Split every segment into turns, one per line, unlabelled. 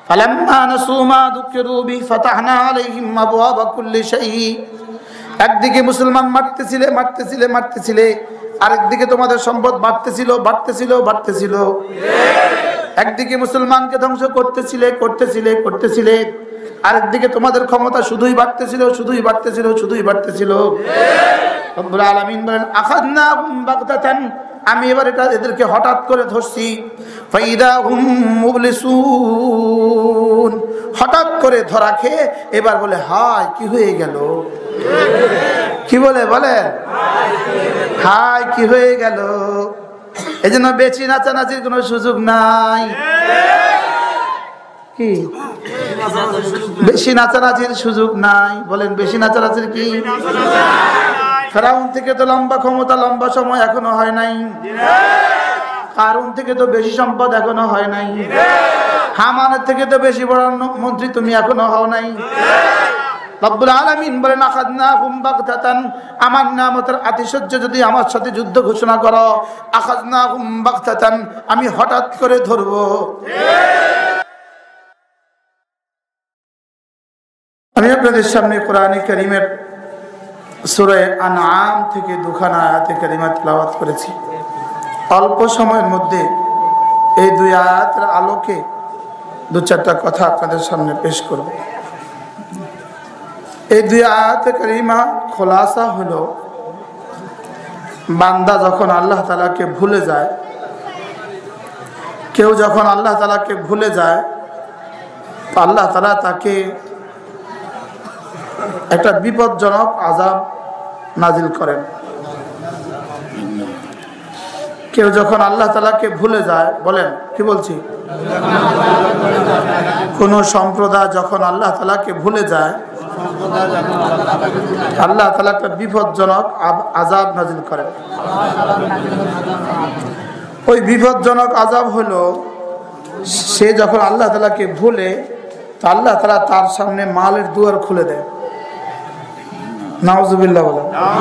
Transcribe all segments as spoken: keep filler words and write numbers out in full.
ফালাম্মা নাসু মা যুকিরু বি ফাতাহনা আলাইহিম আবওয়াবা কুল্লি শাই। একদিকে মুসলমান মারতেছিলে মারতেছিলে মারতেছিলে, আরেকদিকে তোমাদের সম্পদ বাড়তেছিল বাড়তেছিল বাড়তেছিল। একদিকে মুসলমানকে ধ্বংস করতেছিলে করতেছিলে করতেছিলে, আরেকদিকে তোমাদের ক্ষমতা শুধুই বাড়তেছিল শুধুই বাড়তেছিল শুধুই বাড়তেছিল। রব্বুল আলামিন বলেন আখাযনাহুম বাগতাতান, আমি এবার এটা এদেরকে হঠাৎ করে ধরছি। ফাইদা হুম মুবলিসুন, হঠাৎ করে ধরা খেয়ে এবার বলে হায় কি হয়ে গেল। কি বলে বলে হায় কি হয়ে গেল। এই জন্য বেশি নাচানাচির কোনো সুযোগ নাই। কি বেশি নাচানাচির সুযোগ নাই বলেন, বেশি নাচানাচির কি। ফেরাউন থেকে তো লম্বা ক্ষমতা লম্বা সময় এখনো হয় নাই, কারুন থেকে তো বেশি সম্পদ এখনো হয় নাই, হামানের থেকে তো বেশি বড় মন্ত্রী তুমি এখনো হও নাই। রব্বুল আলামিন বলেন আখাযনাহুম বাগতাতান, আমার নিয়ামতের আতিশয্য যদি আমার সাথে যুদ্ধ ঘোষণা করো, আখাযনাহুম বাগতাতান, আমি হঠাৎ করে ধরব। আমি আপনাদের সামনে কোরআনে কারীমের সূরা আনআম থেকে দুখানা আয়াতে কারিমা তেলাওয়াত করেছি। অল্প সময়ের মধ্যে এই দুই আয়াতের আলোকে দু চারটা কথা আপনাদের সামনে পেশ করব। এই দুই আয়াতে কারিমা খোলাসা হলো, বান্দা যখন আল্লাহ তাআলাকে ভুলে যায়, কেউ যখন আল্লাহ তাআলাকে ভুলে যায়, তো আল্লাহ তাআলা তাকে একটা বিপজ্জনক আযাব নাজিল করেন। কেউ যখন আল্লাহ তাআলাকে ভুলে যায়, বলেন কি বলছি, কোন সম্প্রদায় যখন আল্লাহ তাআলাকে ভুলে যায়, আল্লাহ তাআলা একটা বিপজ্জনক আযাব নাজিল করেন। ওই বিপজ্জনক আযাব হলো, সে যখন আল্লাহ তাআলাকে ভুলে, তো আল্লাহ তাআলা তার সামনে মালের দুয়ার খুলে দেয়। নাউজুবিল্লাহ বলে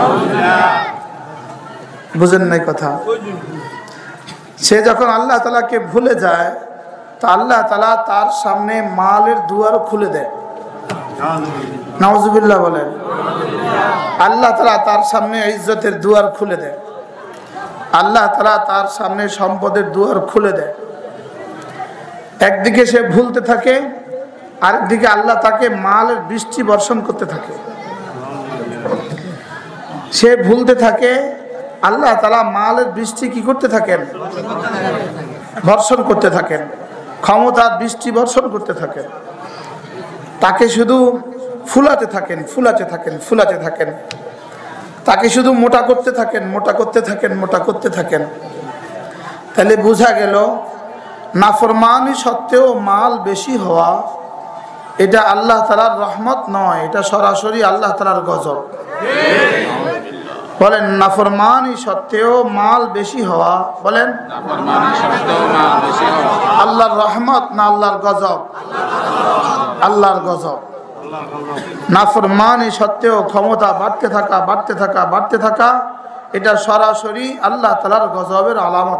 বুঝেন নাই কথা। সে যখন আল্লাহ তাআলাকে ভুলে যায়, তো আল্লাহ তাআলা তার সামনে মালের দুয়ার খুলে দেয়। নাউজুবিল্লাহ বলেন। আল্লাহ তাআলা তার সামনে ইজ্জতের দুয়ার খুলে দেয়, আল্লাহ তাআলা তার সামনে সম্পদের দুয়ার খুলে দেয়। একদিকে সে ভুলতে থাকে, আরেকদিকে আল্লাহ তাকে মালের বৃষ্টি বর্ষণ করতে থাকে। সে ভুলতে থাকে, আল্লাহ তাআলা মালের বৃষ্টি কি করতে থাকেন, বর্ষণ করতে থাকেন, ক্ষমতার বৃষ্টি বর্ষণ করতে থাকেন। তাকে শুধু ফুলাতে থাকেন ফুলাতে থাকেন ফুলাতে থাকেন তাকে শুধু মোটা করতে থাকেন মোটা করতে থাকেন মোটা করতে থাকেন। তাহলে বোঝা গেল নাফরমানি সত্ত্বেও মাল বেশি হওয়া এটা আল্লাহ তাআলার রহমত নয়, এটা সরাসরি আল্লাহ তাআলার গজব। বলেন নাফরমানি সত্ত্বেও মাল বেশি হওয়া, বলেন আল্লাহর রহমত না আল্লাহর গজব? আল্লাহর গজব। নাফরমানি সত্ত্বেও ক্ষমতা বাড়তে থাকা বাড়তে থাকা বাড়তে থাকা এটা সরাসরি আল্লাহ তাআলার গজবের আলামত।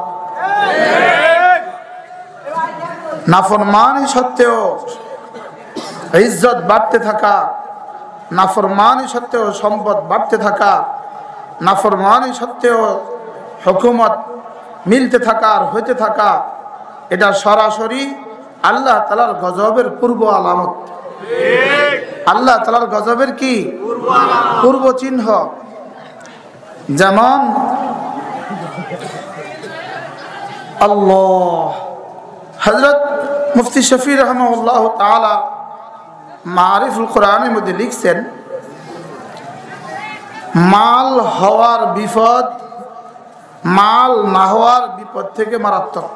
নাফরমানি সত্ত্বেও ইজ্জত বাড়তে থাকা, নাফরমানি সত্ত্বেও সম্পদ বাড়তে থাকা, নাফরমানি সত্ত্বেও হুকুমত মিলতে থাকা আর হইতে থাকা এটা সরাসরি আল্লাহ তাআলার গজবের পূর্ব আলামত। আল্লাহ তাআলার গজবের কি পূর্ব চিহ্ন। যেমন আল্লাহ হযরত মুফতি শফি রাহমাহুল্লাহ তাআলা মারিফুল কোরআনের মধ্যে লিখছেন, মাল হওয়ার বিপদ মাল না হওয়ার বিপদ থেকে মারাত্মক।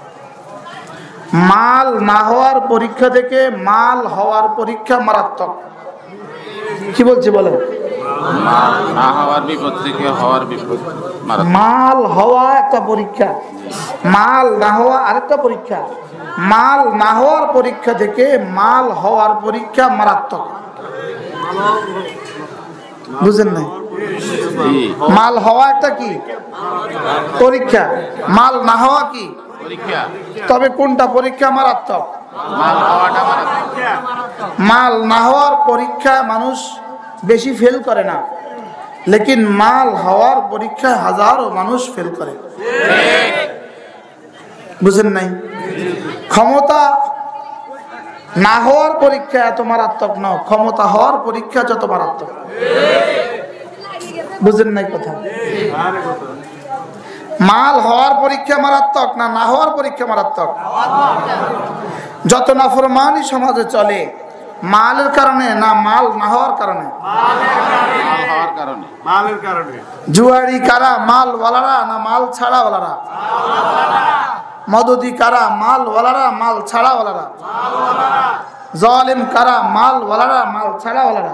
মাল না হওয়ার পরীক্ষা থেকে মাল হওয়ার পরীক্ষা মারাত্মক। কি বলছি বলেন?
মাল না হওয়ার বিপদ থেকে হওয়ার বিপদ মারাত্মক।
মাল হওয়া একটা পরীক্ষা, মাল না হওয়া আরেকটা পরীক্ষা। মাল না হওয়ার পরীক্ষা থেকে মাল হওয়ার পরীক্ষা মারাত্মক। বুঝেন নাই? মাল হওয়া একটা কি পরীক্ষা, মাল না হওয়া কি পরীক্ষা। তবে কোনটা পরীক্ষা মারাত্মক?
মাল হওয়াটা
মাল না হওয়ার পরীক্ষা মানুষ বেশি ফেল করে না, লেকিন মাল হওয়ার পরীক্ষায় হাজারো মানুষ ফেল করে। বুঝেন নাই? ক্ষমতা না হওয়ার পরীক্ষা এত মারাত্মক নয়, ক্ষমতা হওয়ার পরীক্ষা যত মারাত্মক। বুঝেন নাই কথা? মাল হওয়ার পরীক্ষা মারাত্মক না না হওয়ার পরীক্ষা মারাত্মক? যত নাফরমানি সমাজে চলে মালের কারণে না মাল না হওয়ার কারণে? জুয়ারি কারা, মাল ওয়ালারা না মাল ছাড়া ওয়ালারা? মদদি কারা, মাল ওয়ালারা মাল ছাড়া ওয়ালারা? জালিম কারা, মাল ওয়ালারা মাল ছাড়া ওয়ালারা?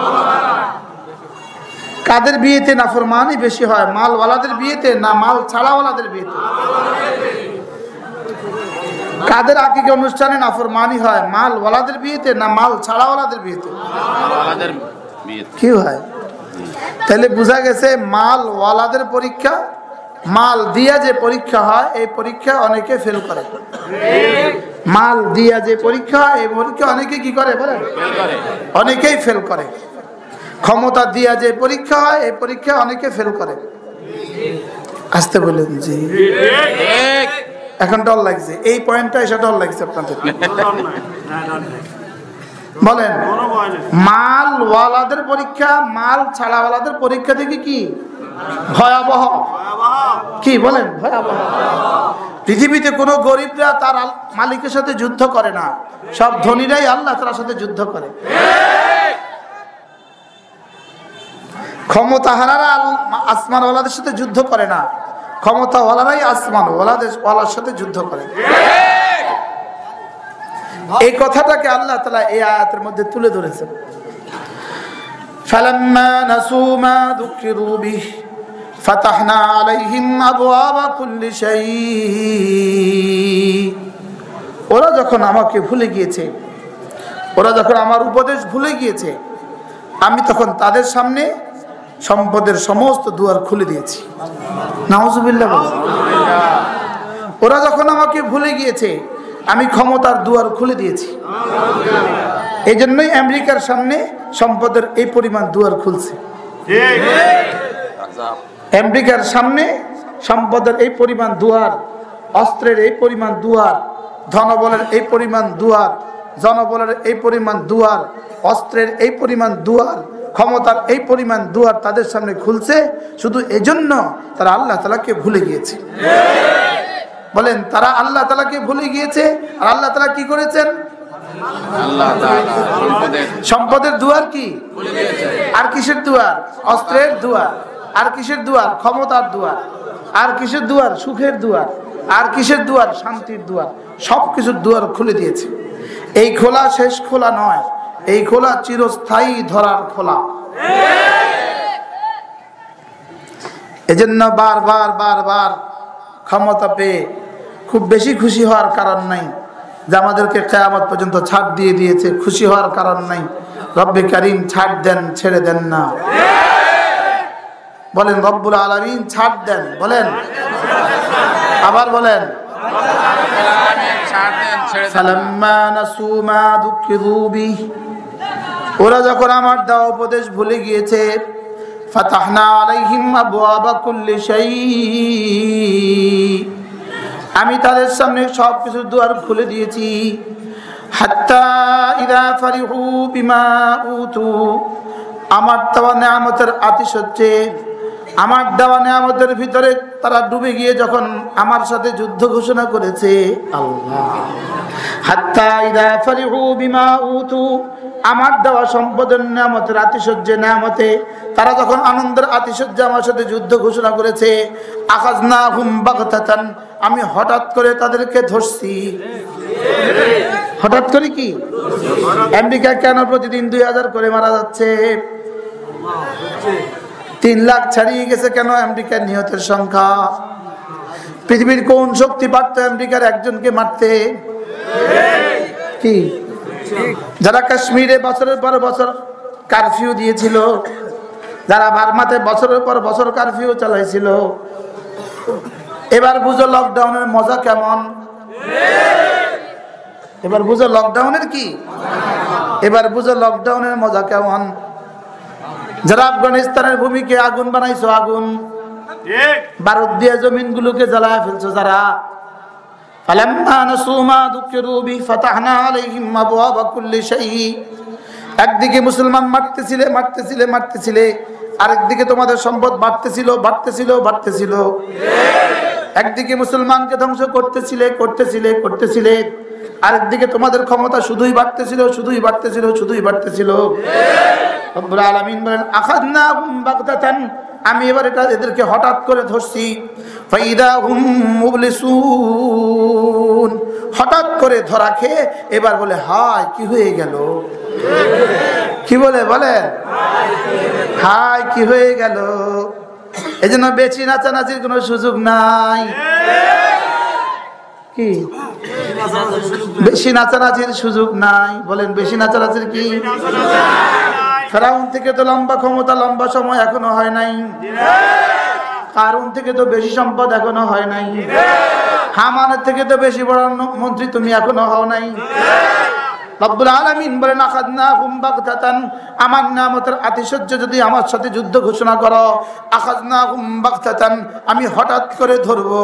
কাদের বিয়েতে নাফরমানি বেশি হয়, মাল ওয়ালাদের বিয়েতে না মাল ছাড়া ওয়ালাদের বিয়েতে? কাদের আকিকা অনুষ্ঠানে নাফরমানি হয়, মাল ওয়ালাদের বিয়েতে না মাল ছাড়া ওয়ালাদের বিয়েতে? কি হয়? তাহলে বোঝা গেছে মাল ওয়ালাদের পরীক্ষা, মাল দিয়া যে পরীক্ষা হয় এই পরীক্ষা অনেকে ফেল করে। মাল দিয়া যে পরীক্ষা হয় এই পরীক্ষা অনেকে কি করে বলেন? অনেকেই ফেল করে। ক্ষমতা দিয়া যে পরীক্ষা হয় এই পরীক্ষা অনেকে ফেল করে। আসতে বলেন জি। এখন ডর লাগছে, এই পয়েন্টটা এসে ডর লাগছে আপনাদের। বলেন মাল ওয়ালাদের পরীক্ষা মাল ছাড়াওয়ালাদের পরীক্ষা থেকে কি ভয়াবহ? কি বলেন? ভয়াবহ। পৃথিবীতে কোনো গরিবরা তার মালিকের সাথে যুদ্ধ করে না, সব ধনীরাই আল্লাহ তার সাথে যুদ্ধ করে। ক্ষমতাহারারা আসমান ওয়ালাদের সাথে যুদ্ধ করে না, ক্ষমতা ওয়ালারাই আসমান ওয়ালাদের ওয়ালার সাথে যুদ্ধ করে। এই কথাটাকে আল্লাহ তাআলা এই আয়াতের মধ্যে তুলে ধরেছেন। ফালাম্মা নাসু মা যুকিরু বিহি ফাতাহনা আলাইহিম আবওয়াবা কুল্লি শাই। ওরা যখন আমাকে ভুলে গিয়েছে, ওরা যখন আমার উপদেশ ভুলে গিয়েছে, আমি তখন তাদের সামনে সম্পদের সমস্ত দুয়ার খুলে দিয়েছি। নাউজুবিল্লাহ। ওরা যখন আমাকে ভুলে গিয়েছে আমি ক্ষমতার দুয়ার খুলে দিয়েছি। এই জন্যই আমেরিকার সামনে সম্পদের এই পরিমাণ দুয়ার খুলছে। আমেরিকার সামনে সম্পদের এই পরিমাণ দুয়ার, অস্ত্রের এই পরিমাণ দুয়ার, ধনবলের এই পরিমাণ দুয়ার, জনবলের এই পরিমাণ দুয়ার, অস্ত্রের এই পরিমাণ দুয়ার, ক্ষমতার এই পরিমাণ দুয়ার তাদের সামনে খুলছে শুধু এজন্য তারা আল্লাহ তাআলাকে ভুলে গিয়েছে। বলেন তারা আল্লাহ তাআলাকে ভুলে গিয়েছে আর আল্লাহ তাআলা কি করেছেন? আল্লাহ তাআলা সম্পদের দুয়ার কি আর কিসের দুয়ার? অস্ত্রের দুয়ার। আর কিসের দুয়ার? ক্ষমতার দুয়ার। আর কিসের দুয়ার? সুখের দুয়ার। আর কিসের দুয়ার? শান্তির দুয়ার। সবকিছুর দুয়ার খুলে দিয়েছে। এই খোলা শেষ খোলা নয়, এই খোলা চিরস্থায়ী ধরার খোলা। এজন্য বারবার বারবার ক্ষমতা পেয়ে খুব বেশি খুশি হওয়ার কারণ নাই যে আমাদেরকে কিয়ামত পর্যন্ত ছাড় দিয়ে দিয়েছে, খুশি হওয়ার কারণ নাই। রব্বে কারীম ছাড় দেন, ছেড়ে দেন না। বলেন রব্বুল আলামিন ছাড় দেন। বলেন আবার বলেন ফালাম্মা নাসু মা যুকিরু বিহি। ওরা যখন আমার দেওয়া উপদেশ ভুলে গিয়েছে, ফাতাহনা আলাইহিম আবওয়াবা কুল্লি শাই, আমি তাদের সামনে সব কিছু দুয়ার খুলে দিয়েছি। হাত্তা ইযা ফারিহু বিমা উতু, আমার দেওয়া নিয়ামতের আতিশয্যে, আমার দেওয়া নিয়ামতের ভিতরে তারা ডুবে গিয়ে যখন আমার সাথে যুদ্ধ ঘোষণা করেছে। আল্লাহ হাত্তা ইযা ফারিহু বিমা উতু, আমার দেওয়া সম্পদের নিয়ামতের আতিশয্যে নিয়ামতে তারা যখন আনন্দের আতিশয্যে আমার সাথে যুদ্ধ ঘোষণা করেছে, আখাযনাহুম বাগতাতান, আমি হঠাৎ করে তাদেরকে ধরছি। হঠাৎ করে কি? আমেরিকা কেন প্রতিদিন দুই হাজার করে মারা যাচ্ছে? তিন লাখ ছাড়িয়ে গেছে কেন আমেরিকার নিহতের সংখ্যা? পৃথিবীর কোন শক্তি পারত আমেরিকার একজনকে মারতে? কি যারা কাশ্মীরে বছরের পর বছর কারফিউ দিয়েছিল, যারা বার্মাতে বছরের পর বছর কারফিউ চালাইছিল, এবার বুঝো লকডাউনের মজা কেমন। এবার বুঝো লকডাউনের কি এবার বুঝো লকডাউনের মজা কেমন। যারা আফগানিস্তানের ভূমিকে আগুন বানাইছো, আগুন বারুদ দিয়ে জমিন গুলোকে জ্বালায় ফেলছো, যারা ফালাম্মা নাসু মা যুকিরু বিহি ফাতাহনা আলাইহিম আবওয়াবা কুল্লি শাই। একদিকে মুসলমান মারতেছিলে মারতেছিলে মারতেছিলে, আরেকদিকে তোমাদের সম্পদ বাড়তেছিল বাড়তেছিল বাড়তেছিল। একদিকে মুসলমানকে ধ্বংস করতেছিলে করতেছিলে করতেছিলে, আরেকদিকে তোমাদের ক্ষমতা শুধুই বাড়তেছিল শুধুই বাড়তেছিল শুধুই বাড়তেছিল। রব্বুল আলামিন বলেন আখাযনাহুম বাগতাতান, আমি এবার এটা এদেরকে হঠাৎ করে ধরছি। ফাইদা হুম মুবলিসুন, হঠাৎ করে ধরা খেয়ে এবার বলে হায় কি হয়ে গেল। কি বলে বলেন হায় কি হয়ে গেল। এই জন্য বেশি নাচানাচির কোনো সুযোগ নাই। কি বেশি নাচানাচির সুযোগ নাই বলেন, বেশি নাচানাচির কি। ফেরাউন থেকে তো লম্বা ক্ষমতা লম্বা সময় এখনো হয় নাই, কারুন থেকে তো বেশি সম্পদ এখনো হয় নাই, হামানের থেকে তো বেশি বড় মন্ত্রী তুমি এখনো হও নাই। রব্বুল আলামিন বলেন আখাযনাহুম বাগতাতান, আমার নিয়ামতের আতিশয্য যদি আমার সাথে যুদ্ধ ঘোষণা করো, আখাযনাহুম বাগতাতান, আমি হঠাৎ করে ধরবো।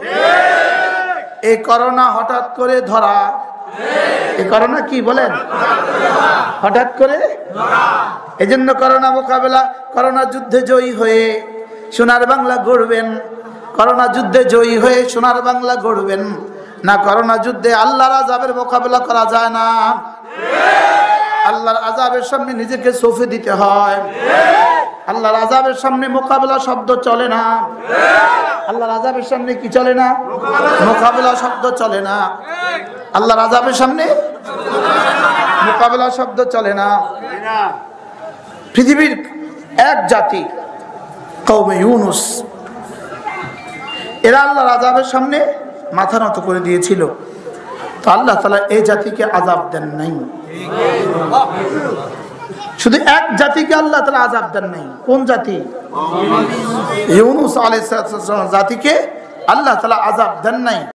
এই করোনা হঠাৎ করে ধরা, এই করোনা কি বলেন হঠাৎ করে। এই জন্য করোনা মোকাবেলা, করোনা যুদ্ধে জয়ী হয়ে সোনার বাংলা গড়বেন, করোনা যুদ্ধে জয়ী হয়ে সোনার বাংলা গড়বেন না। করোনা যুদ্ধে আল্লাহর আযাবের মোকাবেলা করা যায় না। আল্লাহর আযাবের সামনে নিজেকে সঁপে দিতে হয়। আল্লাহর আযাবের সামনে মোকাবেলা শব্দ চলে না। আল্লাহর আযাবের সামনে কি চলে না? মোকাবেলা শব্দ চলে না। আল্লাহর আযাবের সামনে মোকাবেলা শব্দ চলে না। পৃথিবীর এক জাতি কওমে ইউনুস, এরা আল্লাহর আযাবের সামনে মাথা নত করে দিয়েছিল, তো আল্লাহ তাআলা এই জাতিকে আযাব দেন নাই। শুধু এক জাতিকে আল্লাহ তাআলা আযাব দেন নাই। কোন জাতি? ইউনুস আলাইহিস সালাম জাতিকে আল্লাহ তাআলা আযাব দেন নাই।